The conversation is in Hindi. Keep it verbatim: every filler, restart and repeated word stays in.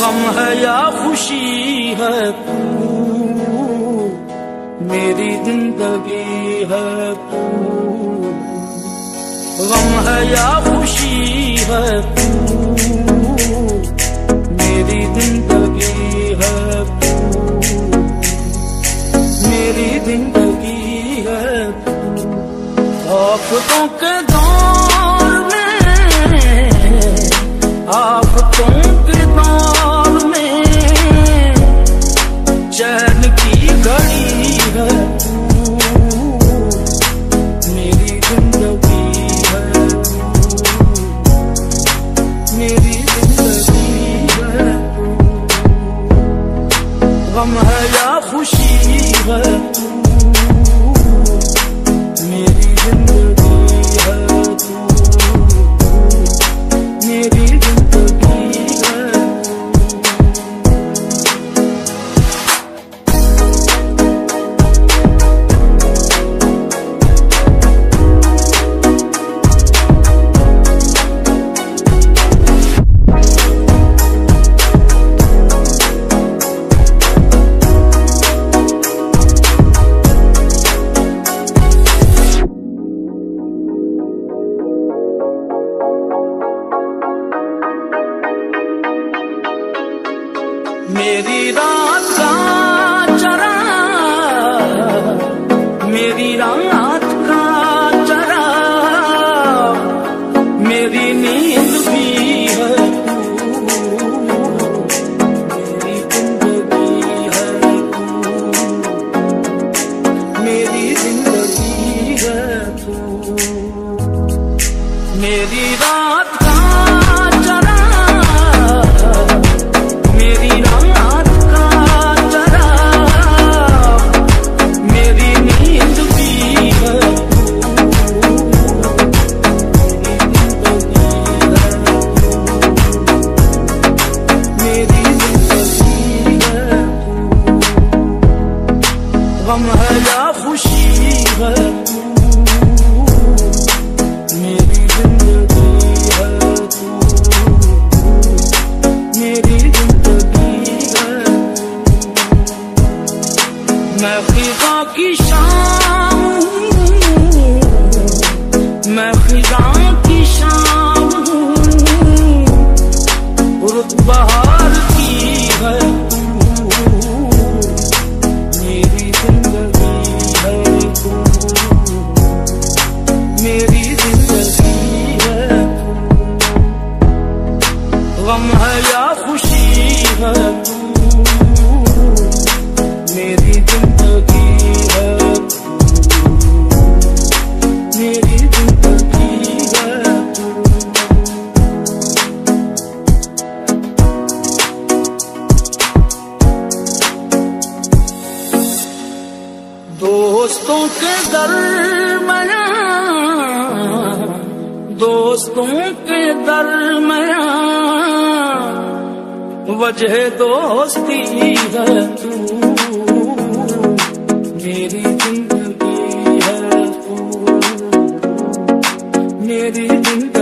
गम है या खुशी है तू, मेरी जिंदगी है तू। गम है या खुशी है तू, मेरी जिंदगी है तू, मेरी जिंदगी है तू। आफतों के दौर में, आफतों के दौर में चैन की घड़ी है तू, मेरी जिंदगी है तू, मेरी जिंदगी है तू। गम है या खुशी है तू, मेरी जिंदगी है तू, मेरी जिंदगी है। मेरी रात का चराग, मेरी रात का चराग, मेरी नींद भी है तू, मेरी जिंदगी है तू, मेरी जिंदगी है तू। मेरी रात का गम है या खुशी है तू, मेरी जिंदगी है तू, मेरी जिंदगी है। मैं खिज़ा की शाम हूँ, मैं खिज़ा की शाम हूँ, रुत बहार की है तू, मेरी जिंदगी है तू, मेरी जिंदगी है तू। गम है या खुशी है तू, मेरी जिंदगी है तू, मेरी जिंदगी है तू। दोस्तों के दरमियां, दोस्तों के दरमियां वजह दोस्ती है तू, मेरी जिंदगी है तू, मेरी जिंदगी